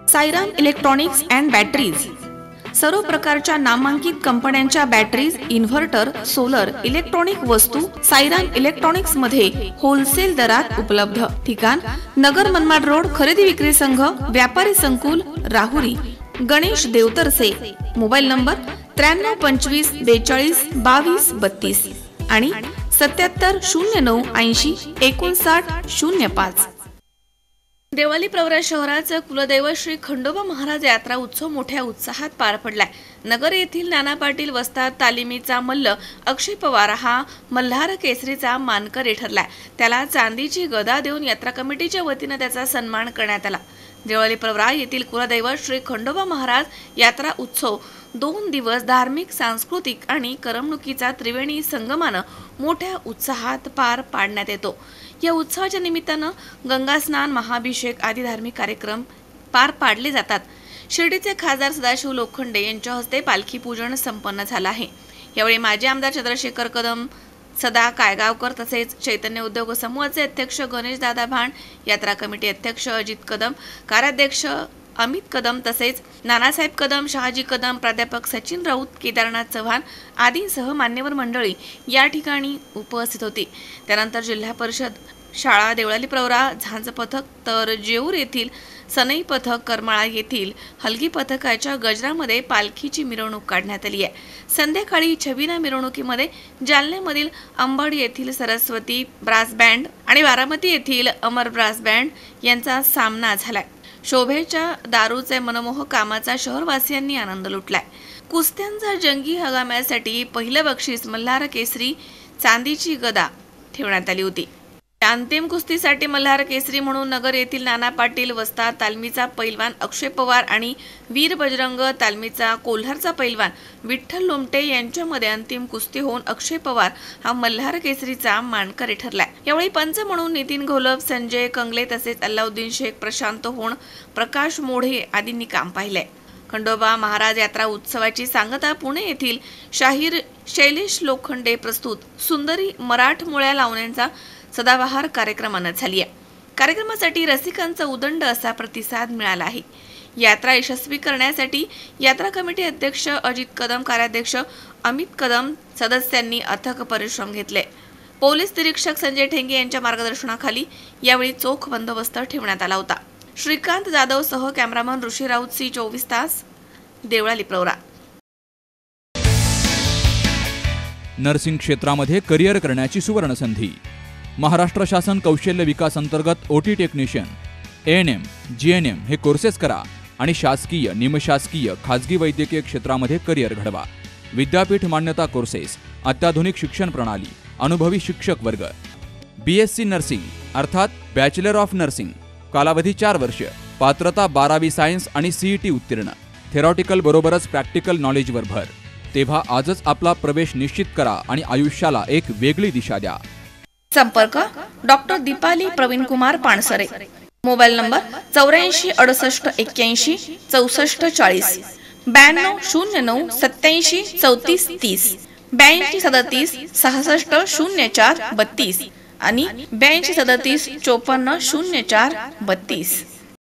Sairam electronics and batteries सर्व प्रकारच्या नामांकित कंपन्यांच्या बॅटरीज, इन्व्हर्टर, सोलर, इलेक्ट्रॉनिक वस्तू साईराम इलेक्ट्रॉनिक्स मध्ये होलसेल दरात उपलब्ध। ठिकाण नगर मनमाड रोड, खरेदी विक्री संघ, व्यापारी संकुल, राहुरी। गणेश देवतरसे। मोबाईल नंबर 93 25 42 22 32 आणि 77 09 80 59 05। देवळाली प्रवरा शहराचा कुलदैवत श्री खंडोबा महाराज यात्रा उत्सव मोठ्या उत्साहात पार पडलाय। नगर येथील नाना पाटील वस्ताद तालिमीचा मल्ल अक्षय पवार हा मल्हार केसरीचा मानकरी ठरलाय। त्याला चांदीची गदा देऊन यात्रा कमिटीच्या वतीने त्याचा सन्मान करण्यात आला। देवळाली प्रवरा येथील कुलदैवत श्री खंडोबा महाराज यात्रा उत्सव 2 दिवस धार्मिक, सांस्कृतिक आणि करमणुकीचा त्रिवेणी संगमानं मोठ्या उत्साहात पार पाडण्यात येतो। या उत्सवाच्या निमित्तानं गंगा स्नान, महाअभिषेक आदी धार्मिक कार्यक्रम पार पाडले जातात। शिर्डीचे खासदार सदाशिव लोखंडे यांच्या हस्ते पालखी पूजन संपन्न झालं आहे। यावेळी माजी आमदार चंद्रशेखर कदम, सदा कायगावकर तसेच चैतन्य उद्योग समूहाचे अध्यक्ष गणेश दादा भांड, यात्रा कमिटी अध्यक्ष अजित कदम, कार्याध्यक्ष अमित कदम तसेच नानासाहेब कदम, शहाजी कदम, प्राध्यापक सचिन राऊत, केदारनाथ चव्हाण आदींसह मान्यवर मंडळी या ठिकाणी उपस्थित होती। त्यानंतर जिल्हा परिषद शाळा देवळाली प्रवरा झांज पथक, तर जेऊर येथील सनई पथक, करमाळा येथील हलगी पथकाच्या गजरामध्ये पालखीची मिरवणूक काढण्यात आली आहे। संध्याकाळी छबिना मिरवणुकीमध्ये जालन्यामधील अंबड येथील सरस्वती ब्रास बँड आणि बारामती येथील अमर ब्रास बँड यांचा सामना झालाय। शोभेच्या दारूचे मनमोहक कामाचा शहरवासियांनी आनंद लुटलाय। कुस्त्यांचा जंगी हंगामासाठी पहिलं बक्षीस मल्हार केसरी चांदीची गदा ठेवण्यात आली होती। अंतिम कुस्तीसाठी मल्हार केसरी म्हणून नगर येथील नाना पाटील वस्ताद तालमीचा पैलवान अक्षय पवार आणि वीर बजरंग तालमीचा कोल्हारचा पैलवान विठ्ठल लोमटे यांच्यामध्ये अंतिम कुस्ती होऊन अक्षय पवार हा मल्हार केसरीचा मानकरी ठरलाय। यावेळी पंच म्हणून नितीन घोलप, संजय कंगले तसेच अल्लाउद्दीन शेख, प्रशांत होण, प्रकाश मोढे आदींनी काम पाहिलंय। खंडोबा महाराज यात्रा उत्सवाची सांगता पुणे येथील शाहीर शैलेश लोखंडे प्रस्तुत सुंदरी मराठमोळ्या लावण्यांचा सदाबहार कार्यक्रमानं झाली आहे। कार्यक्रमासाठी रसिकांचा उदंड असा प्रतिसाद मिळाला आहे। यात्रा यशस्वी करण्यासाठी यात्रा कमिटी अध्यक्ष अजित कदम, कार्याध्यक्ष अमित कदम सदस्यांनी अथक परिश्रम घेतले। पोलीस निरीक्षक संजय ठेंगे यांच्या मार्गदर्शनाखाली यावेळी चोख बंदोबस्त ठेवण्यात आला होता। श्रीकांत जाधव सह कॅमेरामन ऋषी राऊत, C24 तास, देवळाली प्रवरा। नर्सिंग क्षेत्रामध्ये करिअर करण्याची सुवर्ण संधी। महाराष्ट्र शासन कौशल्य विकास अंतर्गत OT टेक्निशियन, ANM, GNM हे कोर्सेस करा आणि शासकीय, निमशासकीय, खाजगी वैद्यकीय क्षेत्रामध्ये करिअर घडवा। विद्यापीठ मान्यता कोर्सेस, अत्याधुनिक शिक्षण प्रणाली, अनुभवी शिक्षक वर्ग। BSc नर्सिंग अर्थात बॅचलर ऑफ नर्सिंग, कालावधी 4 वर्ष, पात्रता 12वी सायन्स आणि CET उत्तीर्ण, थेरॉटिकल बरोबरच प्रॅक्टिकल नॉलेजवर भर। तेव्हा आजच आपला प्रवेश निश्चित करा आणि आयुष्याला एक वेगळी दिशा द्या। संपर्क doctor Deepali Pravin Kumar Pansare. Mobile number 84 68 81 64 40, 92 09 87 34 30, 82 37 66 04 32 आणि 82 37 54 04 32।